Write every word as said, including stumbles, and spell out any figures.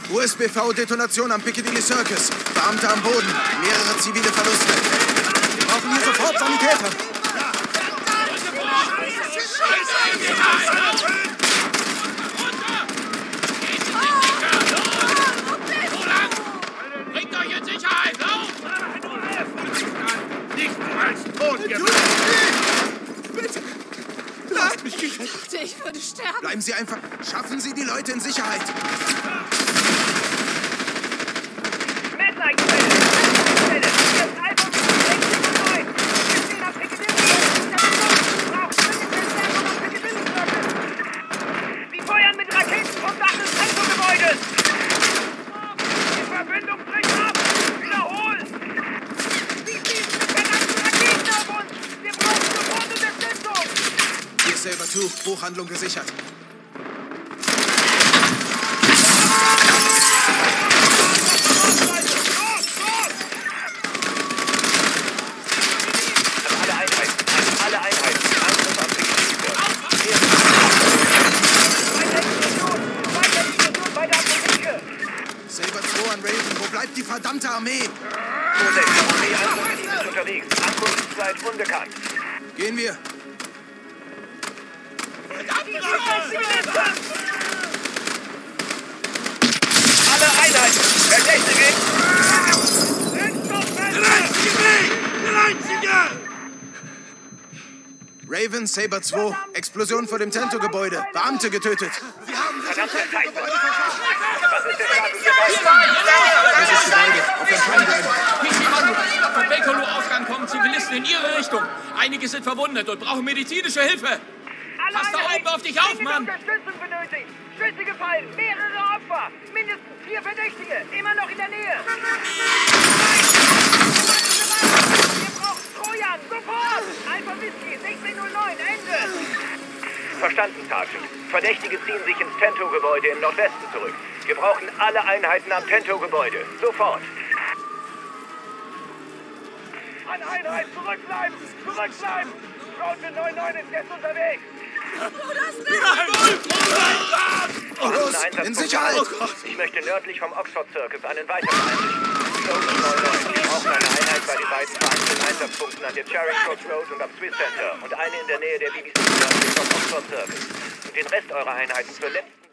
U S B V-Detonation am Piccadilly Circus. Beamte am Boden. Mehrere zivile Verluste. Wir brauchen hier sofort Sanitäter. Bringt euch in Sicherheit! Lauf! Nicht als tot Bitte! Lasst mich nicht! Ich dachte, ich würde sterben. Bleiben Sie einfach... Schaffen Sie die Leute in Sicherheit! Sie feuern mit Raketen vom Dach des Tempo-Gebäudes! Die Verbindung bricht ab! Wiederhol! Sie schießen mit verdammten Raketen auf uns! Wir brauchen sofort Unterstützung! Hier ist Saber zwei. Buchhandlung gesichert. Alle Einheiten! Alle Einheiten! Angriff am Piccadilly-Circus! Weiter Explosion bei der Apotheke! Saber zwei an Raven. Wo bleibt die verdammte Armee? Vorsicht, Armee-Angriffsteam ist unterwegs. Ankunftszeit unbekannt. Gehen wir. Alle Einheiten! Verdächtige! Raven, Saber zwei. Explosion vor dem Tento-Gebäude. Beamte getötet. Verdammte Scheiße! Was ist der Status der Dieses Gebäude. Auf Empfang bleiben. P C Mann, vom Bakerloo-Ausgang kommen Zivilisten in Ihre Richtung. Einige sind verwundet und brauchen medizinische Hilfe. Pass da oben auf dich auf, Mann! Unterstützung benötigt! Schüsse gefallen! Mehrere Opfer! Mindestens vier Verdächtige! Immer noch in der Nähe! Wir brauchen Trojan! Sofort! Alpha Whisky, sechzehn null neun, Ende! Verstanden, Sergeant. Verdächtige ziehen sich ins Tento-Gebäude im Nordwesten zurück. Wir brauchen alle Einheiten am Tento-Gebäude. Sofort! An Einheit! Zurückbleiben! Zurückbleiben! Route neun neun ist jetzt unterwegs! Los, in Sicherheit! Ich möchte nördlich vom Oxford Circus einen weiteren einrichten. Route neun neun. Wir brauchen eine Einheit bei den beiden fahrenden Einsatzpunkten an der Charing Cross Road und am Swiss Center und eine in der Nähe der B B C nördlich vom Oxford Circus. Und den Rest eurer Einheiten zur letzten